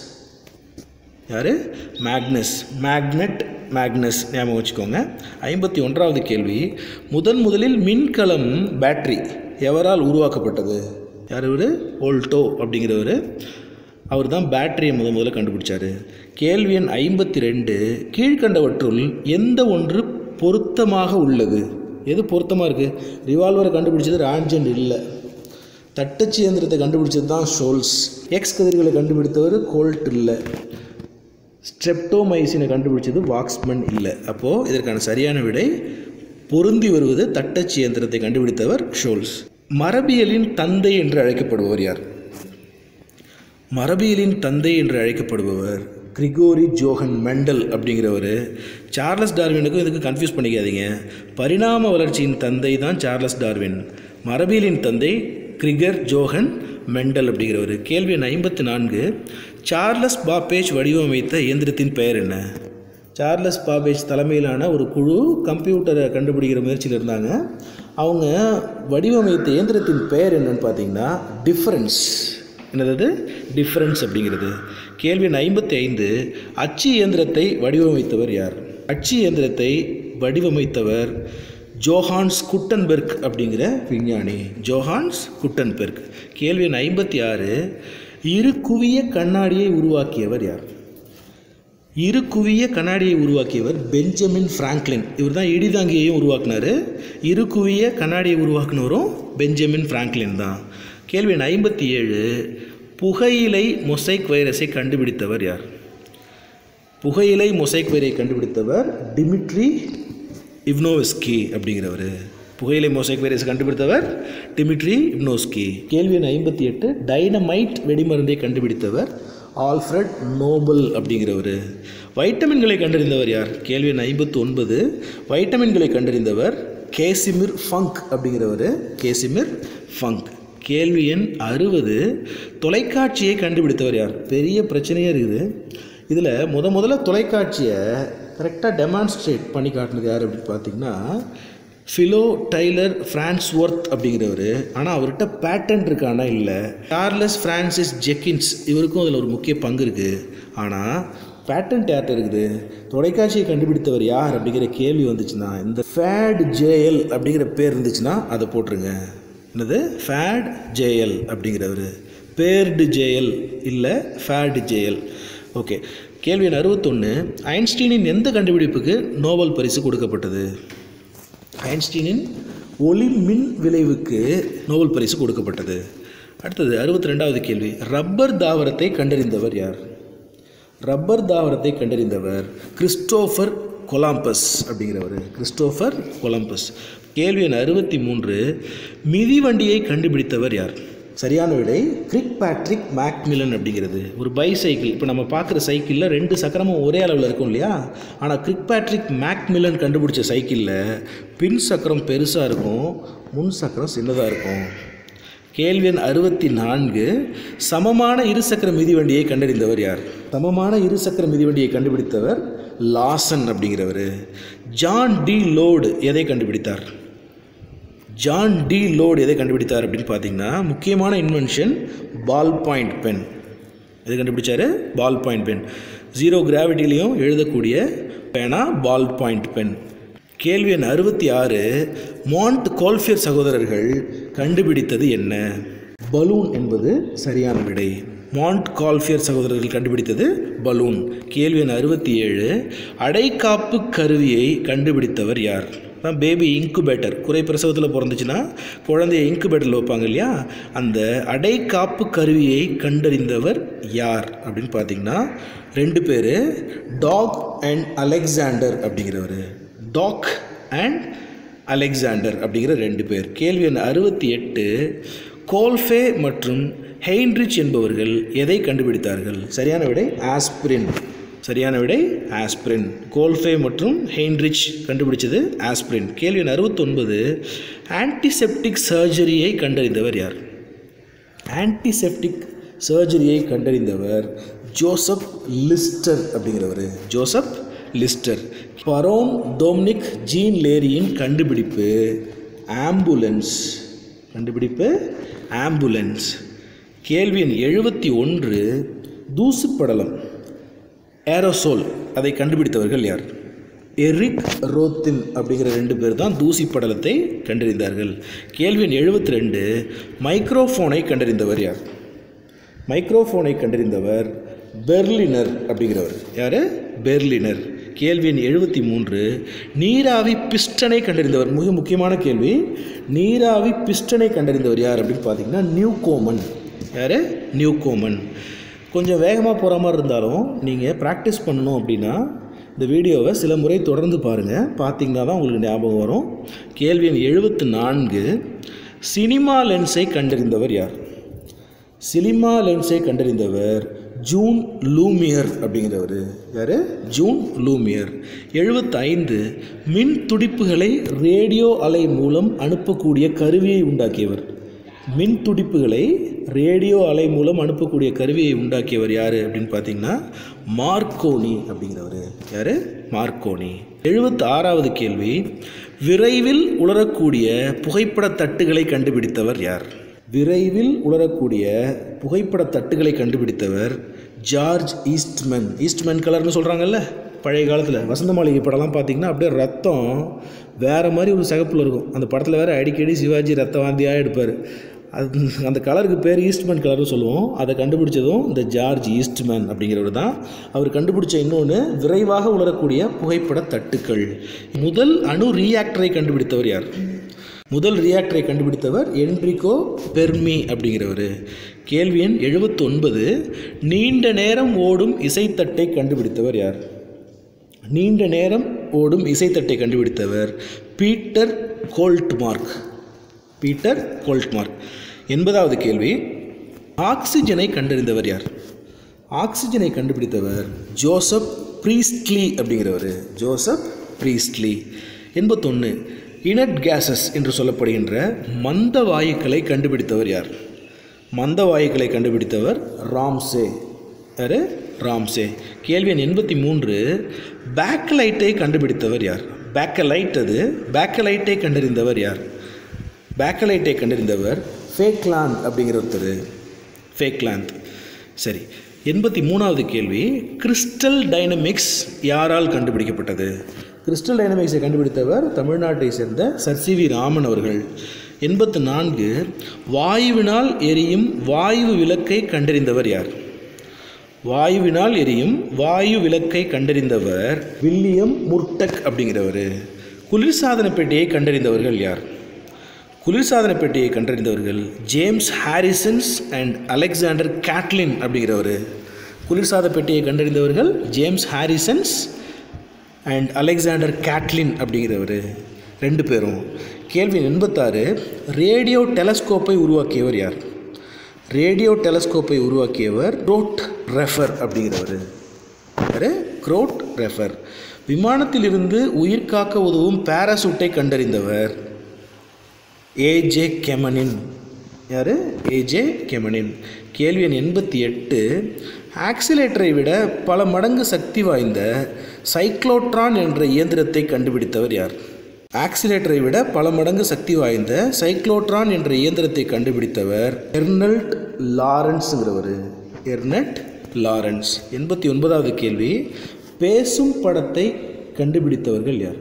யார்? மேக்னஸ். மேக்னஸ் ஞாபகம் வச்சுக்கோங்க. 51வது கேள்வி, முதலில் மின்கலம் பேட்டரி எவரால் உருவாக்கப்பட்டது? யார் இவர்? வோல்டோ அப்படிங்கிறவர். அவர் தான் பேட்டரியை முதல்ல கண்டுபிடிச்சார். கேள்வி எண் 52, கீழ்கண்டவற்றுள் எந்த ஒன்று பொருத்தமாக உள்ளது? எது பொருத்தமாக இருக்குது? ரிவால்வரை கண்டுபிடிச்சது ரான்ஜன் இல்லை. தட்டச்சு இயந்திரத்தை கண்டுபிடிச்சது தான் ஷோல்ஸ். எக்ஸ் கதிர்களை கண்டுபிடித்தவர் கோல்ட் இல்லை. ஸ்ட்ரெப்டோமைசினை கண்டுபிடிச்சது வாக்ஸ்மன் இல்லை. அப்போது இதற்கான சரியான விடை பொருந்தி வருவது தட்டச்சு இயந்திரத்தை கண்டுபிடித்தவர் ஷோல்ஸ். மரபியலின் தந்தை என்று அழைக்கப்படுபவர் யார்? மரபியலின் தந்தை என்று அழைக்கப்படுபவர் கிரிகோரி ஜோஹன் மெண்டல் அப்படிங்கிறவர். சார்லஸ் டார்வினுக்கும் இதுக்கு கன்ஃபியூஸ் பண்ணிக்காதீங்க. பரிணாம வளர்ச்சியின் தந்தை தான் சார்லஸ் டார்வின். மரபியலின் தந்தை கிரிகர் ஜோஹன் மெண்டல் அப்படிங்கிறவர். கேள்வி எண் 54, சார்லஸ் பாப்பேஜ் வடிவமைத்த இயந்திரத்தின் பெயர் என்ன? சார்லஸ் பாப்பேஜ் தலைமையிலான ஒரு குழு கம்ப்யூட்டரை கண்டுபிடிக்கிற முயற்சியில் இருந்தாங்க. அவங்க வடிவமைத்த இயந்திரத்தின் பெயர் என்னன்னு பார்த்தீங்கன்னா டிஃபரன்ஸ். என்னது? டிஃபரன்ஸ் அப்படிங்கிறது. கேள்வி 55, அச்சு இயந்திரத்தை வடிவமைத்தவர் யார்? அச்சு இயந்திரத்தை வடிவமைத்தவர் ஜோஹான்ஸ் குட்டன்பெர்க் அப்படிங்கிற விஞ்ஞானி. Johannes Gutenberg. கேள்வி 56, இரு குவிய கண்ணாடியை உருவாக்கியவர் யார்? இரு குவிய கண்ணாடியை உருவாக்கியவர் பெஞ்சமின் பிராங்க்லின். இவர் தான் இடிதாங்கியையும் உருவாக்குனார். இரு குவிய கண்ணாடியை உருவாக்குனவரும் பெஞ்சமின் பிராங்க்லின் தான். கேள்வி 57, புகையிலை மொசைக் வைரஸை கண்டுபிடித்தவர் யார்? புகையிலை மொசைக் வைரை கண்டுபிடித்தவர் டிமிட்ரி இவ்னோவ்ஸ்கி அப்படிங்கிறவர். புகையிலை மொசைக் வைரஸை கண்டுபிடித்தவர் டிமிட்ரி இவ்னோவ்ஸ்கி. கேள்வி 58, டைனமைட் வெடிமருந்தை கண்டுபிடித்தவர் ஆல்ஃப்ரட் நோபல் அப்படிங்கிறவர். வைட்டமின்களை கண்டறிந்தவர் யார்? கேள்வி 59, வைட்டமின்களை கண்டறிந்தவர் கேசிமிர் ஃபங்க் அப்படிங்கிறவர். Casimir Funk. கேள்வி எண் 60, தொலைக்காட்சியை கண்டுபிடித்தவர் யார்? பெரிய பிரச்சனையாக இருக்குது. இதில் முதல்ல தொலைக்காட்சியை கரெக்டாக டெமான்ஸ்ட்ரேட் பண்ணி காட்டினது யார் அப்படின்னு பார்த்தீங்கன்னா ஃபிலோ டைலர் ஃப்ரான்ஸ்வொர்த் அப்படிங்கிறவர். ஆனால் அவர்கிட்ட பேட்டன்ட் இருக்கானா? இல்லை. சார்லஸ் ஃப்ரான்சிஸ் ஜெக்கின்ஸ், இவருக்கும் அதில் ஒரு முக்கிய பங்கு இருக்குது. ஆனால் பேட்டன்ட் யார்கிட்ட இருக்குது? தொலைக்காட்சியை கண்டுபிடித்தவர் யார் அப்படிங்கிற கேள்வி வந்துச்சுன்னா இந்த ஃபேட் ஜேஎல் அப்படிங்கிற பேர் இருந்துச்சுன்னா அதை போட்டுருங்க. என்னது? ஃபேட் ஜேஎல் அப்படிங்கிறவர். பேர்டு ஜேஎல் இல்லை, ஃபேட் ஜேஎல். ஓகே. கேள்வி 61, ஐன்ஸ்டீனின் எந்த கண்டுபிடிப்புக்கு நோபல் பரிசு கொடுக்கப்பட்டது? ஐன்ஸ்டீனின் ஒளி மின் விளைவுக்கு நோபல் பரிசு கொடுக்கப்பட்டது. அடுத்தது 62வது கேள்வி, ரப்பர் தாவரத்தை கண்டறிந்தவர் யார்? ரப்பர் தாவரத்தை கண்டறிந்தவர் கிறிஸ்டோஃபர் கொலம்பஸ் அப்படிங்கிறவர். Christopher Columbus. கேள்வி எண் 63, மிதிவண்டியை கண்டுபிடித்தவர் யார்? சரியான விடை கிரிக் பேட்ரிக் மேக்மில்லன் அப்படிங்கிறது. ஒரு பைசைக்கிள், இப்போ நம்ம பார்க்குற சைக்கிளில் 2 சக்கரமும் ஒரே அளவில் இருக்கும் இல்லையா? ஆனால் கிரிக் பேட்ரிக் மேக்மில்லன் கண்டுபிடிச்ச சைக்கிளில் பின் சக்கரம் பெருசாக இருக்கும், முன் சக்கரம் சின்னதாக இருக்கும். கேள்வி எண் 64, சமமான இருசக்கர மிதிவண்டியை கண்டறிந்தவர் யார்? சமமான இருசக்கர மிதிவண்டியை கண்டுபிடித்தவர் லாசன் அப்படிங்கிறவர். ஜான் டி லோடு எதை கண்டுபிடித்தார்? ஜான் டி லோடு எதை கண்டுபிடித்தார் அப்படின்னு பார்த்தீங்கன்னா, முக்கியமான இன்வென்ஷன் பால் பாயிண்ட் பென். எதை கண்டுபிடிச்சார்? Ball point pen. 0 கிராவிட்டிலையும் எழுதக்கூடிய பேனா பால் பாயிண்ட் பென். கேள்வி எண் 66, மாண்ட் கோல்ஃபியர் சகோதரர்கள் கண்டுபிடித்தது என்ன? பலூன் என்பது சரியான விடை. மாண்ட் கோல்ஃபியர் சகோதரர்கள் கண்டுபிடித்தது பலூன். கேள்வி எண் 67, அடைக்காப்பு கருவியை கண்டுபிடித்தவர் யார்? பேபி இன்குபேட்டர், குறை பிரசவத்தில் பிறந்துச்சுன்னா குழந்தைய இன்குபேட்டரில் வைப்பாங்க இல்லையா, அந்த அடைக்காப்பு கருவியை கண்டறிந்தவர் யார் அப்படின்னு பார்த்தீங்கன்னா 2 பேர், டாக் அண்ட் அலெக்சாண்டர் அப்படிங்கிறவர். டாக் அண்ட் அலெக்சாண்டர் அப்படிங்கிற 2 பேர். கேள்வி எண் 68, கோல்ஃபே மற்றும் ஹெயின்ரிச் என்பவர்கள் எதை கண்டுபிடித்தார்கள்? சரியான விடை ஆஸ்பிரின். சரியான விடை ஆஸ்பிரின். கோல்ஃபே மற்றும் ஹெயின்ரிச் கண்டுபிடிச்சது ஆஸ்பிரின். கேள்வி எண் 69, ஆன்டிசெப்டிக் சர்ஜரியை கண்டறிந்தவர் யார்? ஆன்டிசெப்டிக் சர்ஜரியை கண்டறிந்தவர் ஜோசப் லிஸ்டர் அப்படிங்கிறவர். Joseph Lister. Baron Dominique Jean லேரியின் கண்டுபிடிப்பு ஆம்புலன்ஸ். கண்டுபிடிப்பு ஆம்புலன்ஸ். கேள்வி எண் 71, தூசுப்படலம் ஏரோசோல் அதை கண்டுபிடித்தவர்கள் யார்? எரிக் ரோத்தின் அப்படிங்கிற 2 பேர் தான் தூசி படலத்தை கண்டறிந்தார்கள். கேள்வி எண் 72, மைக்ரோஃபோனை கண்டறிந்தவர் யார்? மைக்ரோஃபோனை கண்டறிந்தவர் பெர்லினர் அப்படிங்கிறவர். யார்? பெர்லினர். கேள்வி எண் 73, நீராவி பிஸ்டனை கண்டறிந்தவர். மிக முக்கியமான கேள்வி. நீராவி பிஸ்டனை கண்டறிந்தவர் யார் அப்படின்னு பார்த்தீங்கன்னா நியூகோமன். யார்? நியூகோமன். கொஞ்சம் வேகமாக போகிற மாதிரி இருந்தாலும் நீங்கள் ப்ராக்டிஸ் பண்ணணும் அப்படின்னா இந்த வீடியோவை சில முறை தொடர்ந்து பாருங்கள். பார்த்தீங்கன்னா தான் உங்களுக்கு ஞாபகம் வரும். கேள்வி எண் 74, சினிமா லென்ஸை கண்டறிந்தவர் யார்? சினிமா லென்ஸை கண்டறிந்தவர் ஜூன் லூமியர் அப்படிங்கிறவர். யார்? June Lumière. 75, மின் துடிப்புகளை ரேடியோ அலை மூலம் அனுப்பக்கூடிய கருவியை உண்டாக்கியவர். மின் துடிப்புகளை ரேடியோ அலை மூலம் அனுப்பக்கூடிய கருவியை உண்டாக்கியவர் யார் அப்படின்னு பார்த்தீங்கன்னா மார்க்கோனி அப்படிங்கிறவர். யார்? மார்க்கோனி. 76வது கேள்வி, விரைவில் உலரக்கூடிய புகைப்பட தட்டுகளை கண்டுபிடித்தவர் யார்? விரைவில் உலரக்கூடிய புகைப்பட தட்டுகளை கண்டுபிடித்தவர் ஜார்ஜ் ஈஸ்ட்மன். ஈஸ்ட்மன் கலர்னு சொல்கிறாங்கல்ல, பழைய காலத்தில் வசந்த மாளிகை படம்லாம் பார்த்திங்கன்னா அப்படியே ரத்தம் வேறு மாதிரி ஒரு சிகப்பில் இருக்கும். அந்த படத்தில் வேறு அடிக்கடி சிவாஜி ரத்த வாந்தியாக எடுப்பார். அது அந்த கலருக்கு பேர் ஈஸ்ட்மன் கலர்னு சொல்லுவோம். அதை கண்டுபிடிச்சதும் இந்த ஜார்ஜ் ஈஸ்ட்மன் அப்படிங்கிறவர் தான். அவர் கண்டுபிடிச்ச இன்னொன்று விரைவாக உலரக்கூடிய புகைப்பட தட்டுக்கள். முதல் அணு ரியாக்டரை கண்டுபிடித்தவர் யார்? முதல் ரியாக்டரை கண்டுபிடித்தவர் என்ரிகோ பெர்மி அப்படிங்கிறவர். கேள்வி எண் 79, நீண்ட நேரம் ஓடும் இசைத்தட்டை கண்டுபிடித்தவர் யார்? நீண்ட நேரம் ஓடும் இசைத்தட்டை கண்டுபிடித்தவர் பீட்டர் கோல்ட்மார்க். பீட்டர் கோல்ட்மார்க். 80வது கேள்வி, ஆக்சிஜனை கண்டறிந்தவர் யார்? ஆக்சிஜனை கண்டுபிடித்தவர் ஜோசப் ப்ரீஸ்ட்லி அப்படிங்கிறவர். Joseph Priestley. 81, இனட் கேஸஸ் என்று சொல்லப்படுகின்ற மந்த வாயுக்களை கண்டுபிடித்தவர் யார்? மந்த வாயுக்களை கண்டுபிடித்தவர் ராம்சே. யார்? ராம்சே. கேள்வி எண் 83, பேக்கலைட்டை கண்டுபிடித்தவர் யார்? பேக்கலைட். அது பேக்கலைட்டை கண்டறிந்தவர் யார்? பேக்கலைட்டை கண்டறிந்தவர் ஃபேக்லாந்து அப்படிங்கிற ஒருத்தர். ஃபேக்லாந்து. சரி. 83வது கேள்வி, கிறிஸ்டல் டைனமிக்ஸ் யாரால் கண்டுபிடிக்கப்பட்டது? கிறிஸ்டல் டைனமிக்ஸை கண்டுபிடித்தவர் தமிழ்நாட்டை சேர்ந்த சர் சி வி ராமன் அவர்கள். 84, வாயுவினால் எரியும் வாயு விளக்கை கண்டறிந்தவர் யார்? வாயுவினால் எரியும் வாயு விளக்கை கண்டறிந்தவர் வில்லியம் முர்டக் அப்படிங்கிறவர். குளிர்சாதன பெட்டியை கண்டறிந்தவர்கள் யார்? குளிர்சாதன பெட்டியை கண்டறிந்தவர்கள் James Harrisons and Alexander Catlin அப்படிங்கிறவர். குளிர்சாதன பெட்டியை கண்டறிந்தவர்கள் James Harrisons and Alexander Catlin அப்படிங்கிறவர் 2 பேரும். கேள்வி 86, ரேடியோ டெலஸ்கோப்பை உருவாக்கியவர் யார்? ரேடியோ டெலஸ்கோப்பை உருவாக்கியவர் க்ரோட் ரெஃபர் அப்படிங்கிறவர். யார்? க்ரோட் ரெஃபர். விமானத்திலிருந்து உயிர் காக்க உதவும் பாராசூட்டை கண்டறிந்தவர் ஏஜே கெமனின். யார்? ஏஜே கெமனின். கேள்வி எண் 88. ஆக்சிலேட்டரை விட பல மடங்கு சக்தி வாய்ந்த சைக்ளோட்ரான் என்ற இயந்திரத்தை கண்டுபிடித்தவர் யார்? ஆக்சிலேட்டரை விட பல மடங்கு சக்தி வாய்ந்த சைக்ளோட்ரான் என்ற இயந்திரத்தை கண்டுபிடித்தவர் எர்னல்ட் லாரன்ஸுங்கிறவர். எர்னட் லாரன்ஸ். 89வது கேள்வி. பேசும் படத்தை கண்டுபிடித்தவர்கள் யார்?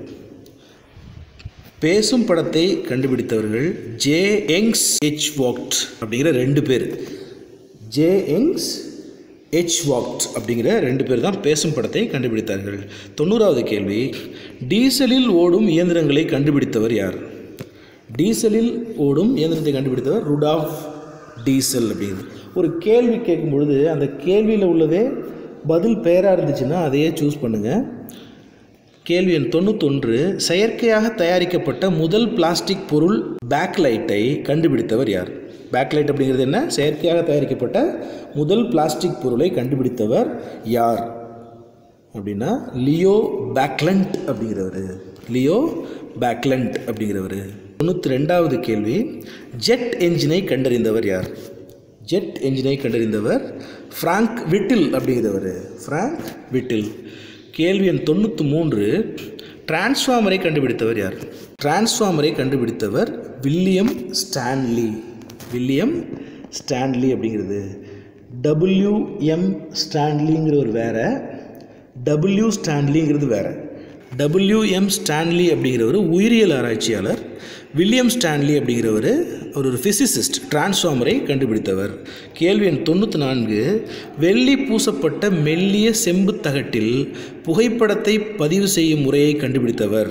பேசும் படத்தை கண்டுபிடித்தவர்கள் ஜே எங்ஸ் எச்வாக்ட் அப்படிங்கிற 2 பேர். ஜே எங்ஸ் எச்வாக்ட் அப்படிங்கிற 2 பேர் தான் பேசும் படத்தை கண்டுபிடித்தார்கள். 90வது கேள்வி. டீசலில் ஓடும் இயந்திரங்களை கண்டுபிடித்தவர் யார்? டீசலில் ஓடும் இயந்திரத்தை கண்டுபிடித்தவர் ருடால்ஃப் டீசல் அப்படிங்கிறது. ஒரு கேள்வி கேட்கும் பொழுது அந்த கேள்வியில் உள்ளதே பதில் பெயராக இருந்துச்சுன்னா அதையே சூஸ் பண்ணுங்கள். கேள்வி எண் 91. செயற்கையாக தயாரிக்கப்பட்ட முதல் பிளாஸ்டிக் பொருள் பேக்லைட்டை கண்டுபிடித்தவர் யார்? பேக்லைட் அப்படிங்கிறது என்ன? செயற்கையாக தயாரிக்கப்பட்ட முதல் பிளாஸ்டிக் பொருளை கண்டுபிடித்தவர் யார் அப்படின்னா லியோ பேக்லண்ட் அப்படிங்கிறவர். லியோ பேக்லண்ட் அப்படிங்கிறவர். 92வது கேள்வி. ஜெட் என்ஜினை கண்டறிந்தவர் யார்? ஜெட் என்ஜினை கண்டறிந்தவர் ஃப்ராங்க் விட்டில் அப்படிங்கிறவர். ஃப்ராங்க் விட்டில். கேள்வி எண் 93. டிரான்ஸ்ஃபார்மரை கண்டுபிடித்தவர் யார்? டிரான்ஸ்ஃபார்மரை கண்டுபிடித்தவர் வில்லியம் ஸ்டான்லி. வில்லியம் ஸ்டான்லி அப்படிங்கிறது. டபிள்யூஎம் ஸ்டான்லிங்கிறவர் வேறு, டபிள்யூ ஸ்டான்லிங்கிறது வேறு. டபிள்யூஎம் ஸ்டான்லி அப்படிங்கிறவர் உயிரியல் ஆராய்ச்சியாளர். வில்லியம் ஸ்டான்லி அப்படிங்கிறவர் ஒரு ஃபிசிசிஸ்ட். டிரான்ஸ்ஃபார்மரை கண்டுபிடித்தவர். கேள்வி எண் 94. வெள்ளி பூசப்பட்ட மெல்லிய செம்பு தகட்டில் புகைப்படத்தை பதிவு செய்யும் முறையை கண்டுபிடித்தவர்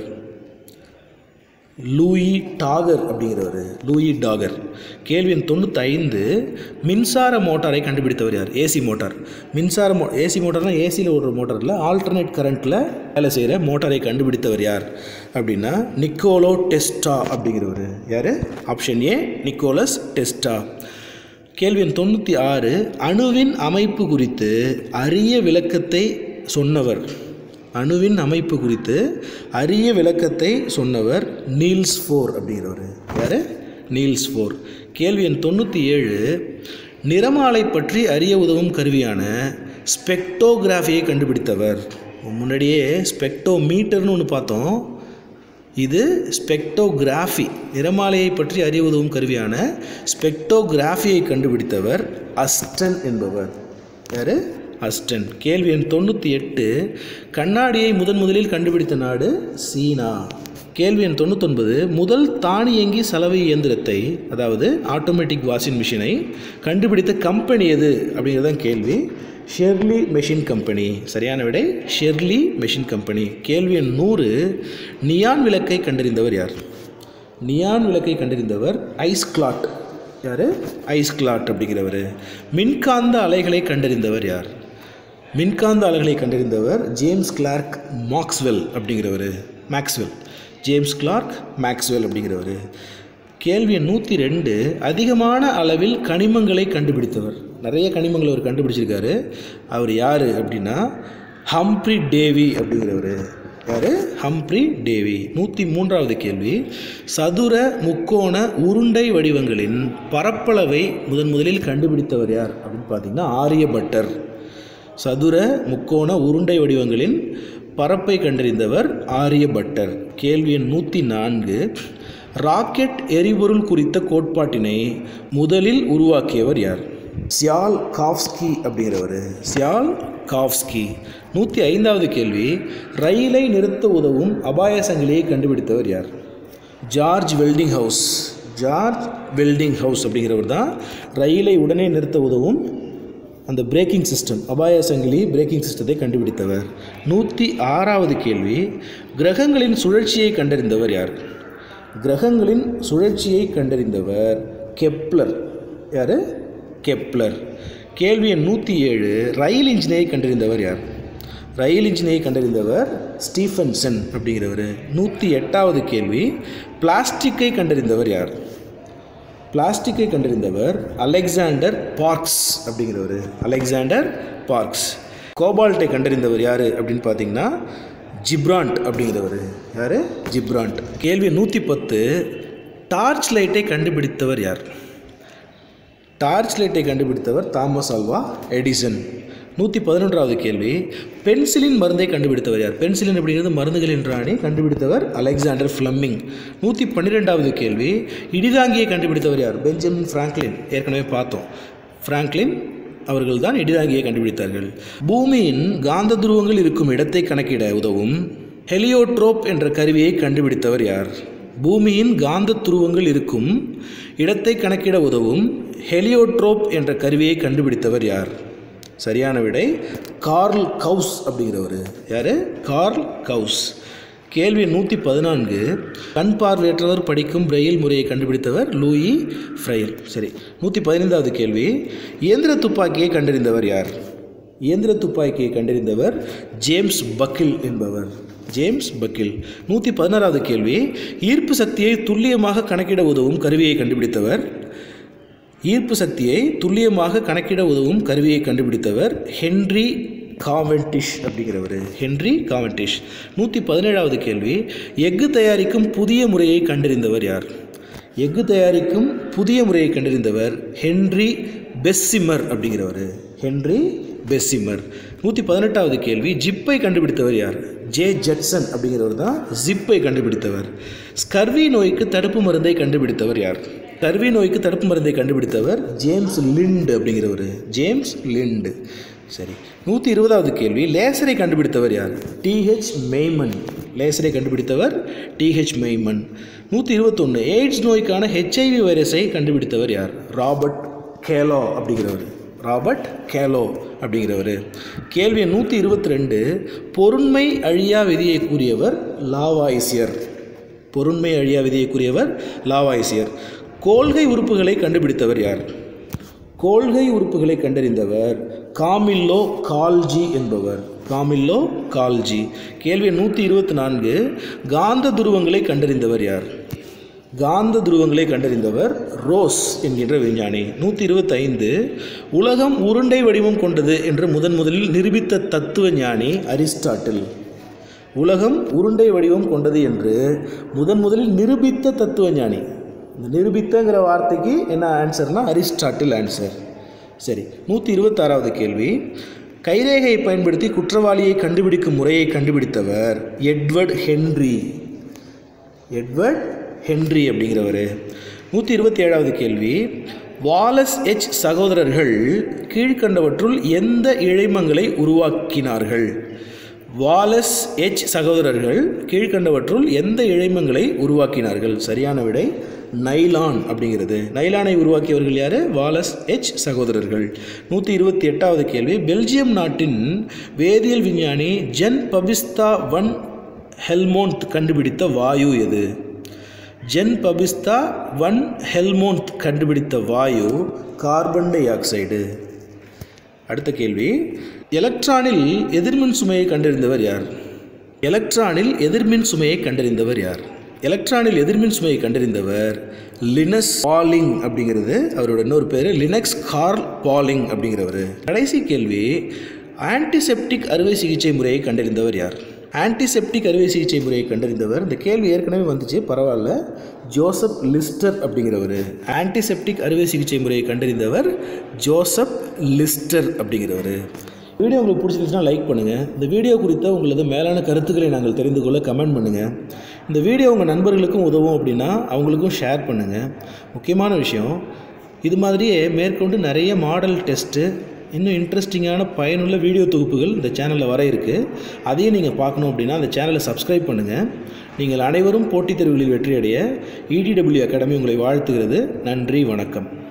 லூயி டாகர் அப்படிங்கிறவர். Louis Daguerre. கேள்வி எண் 95. மின்சார மோட்டாரை கண்டுபிடித்தவர் யார்? AC motor. ஏசி மோட்டார்னால் ஏசியில் ஓடுற மோட்டார் இல்லை, ஆல்டர்னேட் கரண்ட்டில் வேலை செய்கிற மோட்டாரை கண்டுபிடித்தவர் யார் அப்படின்னா நிக்கோலோ டெஸ்டா அப்படிங்கிறவர். யார்? Option A Nicholas Tesla. கேள்வி எண் 96. அணுவின் அமைப்பு குறித்து அரிய விளக்கத்தை சொன்னவர். அணுவின் அமைப்பு குறித்து அரிய விளக்கத்தை சொன்னவர் நீல்ஸ் போர் அப்படிங்கிறவர். யார்? Niels Bohr. கேள்வி எண் 97. நிறமாலை பற்றி அறிய உதவும் கருவியான ஸ்பெக்டோகிராஃபியை கண்டுபிடித்தவர். முன்னாடியே ஸ்பெக்டோமீட்டர்னு ஒன்று பார்த்தோம். இது ஸ்பெக்டோகிராஃபி. நிறமாலையை பற்றி அறிய உதவும் கருவியான ஸ்பெக்டோகிராஃபியை கண்டுபிடித்தவர் அஸ்டன் என்பவர். யார்? அஸ்டன். கேள்வி எண் 98. கண்ணாடியை முதலில் கண்டுபிடித்த நாடு சீனா. கேள்வி எண் 99. முதல் தானியங்கி சலவை இயந்திரத்தை, அதாவது ஆட்டோமேட்டிக் வாஷிங் மிஷினை கண்டுபிடித்த கம்பெனி எது அப்படிங்கிறதான் கேள்வி. Shirley machine company. சரியான விடை ஷெர்லி மெஷின் கம்பெனி. கேள்வி எண் 100. நியான் விளக்கை கண்டறிந்தவர் யார்? நியான் விளக்கை கண்டறிந்தவர் ஐஸ்கிளாட். யார்? ஐஸ்கிளாட் அப்படிங்கிறவர். மின்காந்த அலைகளை கண்டறிந்தவர் யார்? மின்காந்த அலைகளை கண்டறிந்தவர் ஜேம்ஸ் கிளார்க் மாக்ஸ்வெல் அப்படிங்கிறவர். மேக்ஸ்வெல். ஜேம்ஸ் கிளார்க் மேக்ஸ்வெல் அப்படிங்கிறவர். கேள்வி 102. அதிகமான அளவில் கனிமங்களை கண்டுபிடித்தவர். நிறைய கனிமங்களை அவர் கண்டுபிடிச்சிருக்காரு. அவர் யார் அப்படின்னா ஹம்ப்ரி டேவி அப்படிங்கிறவர். யார்? Humphrey Davy. 103வது கேள்வி. சதுர முக்கோண உருண்டை வடிவங்களின் பரப்பளவை முதலில் கண்டுபிடித்தவர் யார் அப்படின்னு பார்த்தீங்கன்னா ஆரியபட்டர். சதுர முக்கோண உருண்டை வடிவங்களின் பரப்பை கண்டறிந்தவர் ஆரியபட்டர். கேள்வி எண் 104. ராக்கெட் எரிபொருள் குறித்த கோட்பாட்டினை முதலில் உருவாக்கியவர் யார்? சியால்காவ்ஸ்கி அப்படிங்கிறவர். சியால்காவ்ஸ்கி. 105வது கேள்வி. ரயிலை நிறுத்த உதவும் அபாய சங்கிலியை கண்டுபிடித்தவர் யார்? George Westinghouse. George Westinghouse அப்படிங்கிறவர் தான் ரயிலை உடனே நிறுத்த உதவும் அந்த பிரேக்கிங் சிஸ்டம், அபாய சங்கிலி பிரேக்கிங் சிஸ்டத்தை கண்டுபிடித்தவர். 106வது கேள்வி. கிரகங்களின் சுழற்சியை கண்டறிந்தவர் யார்? கிரகங்களின் சுழற்சியை கண்டறிந்தவர் கெப்லர். யார்? கெப்லர். கேள்வி எண் 107. ரயில் இன்ஜினை கண்டறிந்தவர் யார்? ரயில் இன்ஜினை கண்டறிந்தவர் ஸ்டீஃபன்சன் அப்படிங்கிறவர். 108வது கேள்வி. பிளாஸ்டிக்கை கண்டறிந்தவர் யார்? பிளாஸ்டிக்கை கண்டறிந்தவர் அலெக்சாண்டர் பார்க்ஸ் அப்படிங்கிறவர். Alexander Parkes. கோபால்ட்டை கண்டறிந்தவர் யார் அப்படின்னு பார்த்தீங்கன்னா ஜிப்ராண்ட் அப்படிங்கிறவர். யார்? ஜிப்ராண்ட். கேள்வி 110. டார்ச் லைட்டை கண்டுபிடித்தவர் யார்? டார்ச் லைட்டை கண்டுபிடித்தவர் தாமஸ் ஆல்வா எடிசன். 111வது கேள்வி, பென்சிலின் மருந்தை கண்டுபிடித்தவர் யார்? பென்சிலின் அப்படிங்கிறது மருந்துகளின் ராணி, கண்டுபிடித்தவர் அலெக்சாண்டர் ஃப்ளெமிங். 112வது கேள்வி, இடிதாங்கியை கண்டுபிடித்தவர் யார்? Benjamin Franklin. ஏற்கனவே பார்த்தோம், ஃப்ராங்க்லின் அவர்கள் தான் இடிதாங்கியை கண்டுபிடித்தார்கள். பூமியின் காந்த துருவங்கள் இருக்கும் இடத்தை கணக்கிட உதவும் ஹெலியோட்ரோப் என்ற கருவியை கண்டுபிடித்தவர் யார்? பூமியின் காந்த துருவங்கள் இருக்கும் இடத்தை கணக்கிட உதவும் ஹெலியோட்ரோப் என்ற கருவியை கண்டுபிடித்தவர் யார்? சரியான விடை கார்ல் கவுஸ் அப்படிங்கிறவர். யார்? Carl Gauss. கேள்வி 114, கண் பார்வையற்றவர் படிக்கும் பிரெயில் முறையை கண்டுபிடித்தவர் லூயி ஃப்ரைல். சரி. 115வது கேள்வி, இயந்திர துப்பாக்கியை கண்டறிந்தவர் யார்? இயந்திர துப்பாக்கியை கண்டறிந்தவர் ஜேம்ஸ் பக்கில் என்பவர். ஜேம்ஸ் பக்கில். 116வது கேள்வி, ஈர்ப்பு சக்தியை துல்லியமாக கணக்கிட உதவும் கருவியை கண்டுபிடித்தவர் ஈர்ப்பு சக்தியை துல்லியமாக கணக்கிட உதவும் கருவியை கண்டுபிடித்தவர் ஹென்றி காவென்டிஷ் அப்படிங்கிறவர். ஹென்றி காவென்டிஷ். 117வது கேள்வி, எஃகு தயாரிக்கும் புதிய முறையை கண்டறிந்தவர் யார்? எஃகு தயாரிக்கும் புதிய முறையை கண்டறிந்தவர் ஹென்றி பெஸ்ஸிமர் அப்படிங்கிறவர். ஹென்றி பெஸ்ஸிமர். 118வது கேள்வி, ஜிப்பை கண்டுபிடித்தவர் யார்? ஜே ஜட்சன் அப்படிங்கிறவர் தான் ஜிப்பை கண்டுபிடித்தவர். ஸ்கர்வி நோய்க்கு தடுப்பு மருந்தை கண்டுபிடித்தவர் யார்? ஸ்கர்வி நோய்க்கு தடுப்பு மருந்தை கண்டுபிடித்தவர் ஜேம்ஸ் லிண்ட் அப்படிங்கிறவர். James Lind. சரி. 120வது கேள்வி, லேசரை கண்டுபிடித்தவர் யார்? DH Maiman. லேசரை கண்டுபிடித்தவர் டிஹெச் மெய்மன். 121, எய்ட்ஸ் நோய்க்கான ஹெச்ஐவி வைரஸை கண்டுபிடித்தவர் யார்? ராபர்ட் கேலோ அப்படிங்கிறவர். ராபர்ட் கேலோ அப்படிங்கிறவர். கேள்வி 122, பொருண்மை அழியா விதியை கூறியவர் லாவாய்சியர். பொருண்மை அழியா விதியை கூறியவர் லாவாய்சியர். கோள்கை உறுப்புகளை கண்டுபிடித்தவர் யார்? கோள்கை உறுப்புகளை கண்டறிந்தவர் காமில்லோ கால்ஜி என்பவர். Camillo Golgi. கேள்வி 124, காந்த துருவங்களை கண்டறிந்தவர் யார்? காந்த துருவங்களை கண்டறிந்தவர் ரோஸ் என்கின்ற விஞ்ஞானி. 125, உலகம் உருண்டை வடிவம் கொண்டது என்று முதலில் நிரூபித்த தத்துவ ஞானி அரிஸ்டாட்டில். உலகம் உருண்டை வடிவம் கொண்டது என்று முதலில் நிரூபித்த தத்துவ ஞானி. இந்த நிரூபித்தங்கிற வார்த்தைக்கு என்ன ஆன்சர்னா அரிஸ்டாட்டில் ஆன்சர். சரி. 126வது கேள்வி, கைரேகையை பயன்படுத்தி குற்றவாளியை கண்டுபிடிக்கும் முறையை கண்டுபிடித்தவர் எட்வர்ட் ஹென்றி. எட்வர்ட் ஹென்றி அப்படிங்கிறவர். 127வது கேள்வி, வாலஸ் எச் சகோதரர்கள் கீழ்கண்டவற்றுள் எந்த இழைமங்களை உருவாக்கினார்கள்? வாலஸ் எச் சகோதரர்கள் கீழ்கண்டவற்றுள் எந்த இழைமங்களை உருவாக்கினார்கள்? சரியான விடை நைலான் அப்படிங்கிறது. நைலானை உருவாக்கியவர்கள் யார்? வாலஸ் எச் சகோதரர்கள். 128வது கேள்வி, பெல்ஜியம் நாட்டின் வேதியியல் விஞ்ஞானி ஜென் பபிஸ்தா வன் ஹெல்மோன்த் கண்டுபிடித்த வாயு எது? ஜென் பபிஸ்தா வன் ஹெல்மோன்த் கண்டுபிடித்த வாயு கார்பன் டை ஆக்சைடு. அடுத்த கேள்வி, எலக்ட்ரானில் எதிர்மின் சுமையை கண்டறிந்தவர் யார்? எலக்ட்ரானில் எதிர்மின் சுமையை கண்டறிந்தவர் யார்? எலக்ட்ரானில் எதிர்மின் சுமையை கண்டறிந்தவர் லினஸ் பாலிங் அப்படிங்கிறது. அவரோட இன்னொரு பேர் லினக்ஸ் கார்ல் பாலிங் அப்படிங்கிறவர். கடைசி கேள்வி, ஆன்டிசெப்டிக் அறுவை சிகிச்சை முறையை கண்டறிந்தவர் யார்? ஆன்டிசெப்டிக் அறுவை சிகிச்சை முறையை கண்டறிந்தவர், இந்த கேள்வி ஏற்கனவே வந்துச்சு, பரவாயில்ல, ஜோசப் லிஸ்டர் அப்படிங்கிறவர். ஆன்டிசெப்டிக் அறுவை சிகிச்சை முறையை கண்டறிந்தவர் ஜோசப் லிஸ்டர் அப்படிங்கிறவர். வீடியோ உங்களுக்கு பிடிச்சிருந்துச்சுன்னா லைக் பண்ணுங்கள். இந்த வீடியோ குறித்த உங்களது மேலான கருத்துக்களை நாங்கள் தெரிந்து கொள்ள கமெண்ட் பண்ணுங்கள். இந்த வீடியோ உங்கள் நண்பர்களுக்கும் உதவும் அப்படின்னா அவங்களுக்கும் ஷேர் பண்ணுங்கள். முக்கியமான விஷயம், இது மாதிரியே மேற்கொண்டு நிறைய மாடல் டெஸ்ட்டு, இன்னும் இன்ட்ரெஸ்டிங்கான பயனுள்ள வீடியோ தொகுப்புகள் இந்த சேனலில் வர இருக்குது. அதையும் நீங்கள் பார்க்கணும் அப்படின்னா அந்த சேனலை சப்ஸ்கிரைப் பண்ணுங்கள். நீங்கள் அனைவரும் போட்டித் தேர்வுகளில் வெற்றியடைய EDW அகாடமி உங்களை வாழ்த்துகிறது. நன்றி, வணக்கம்.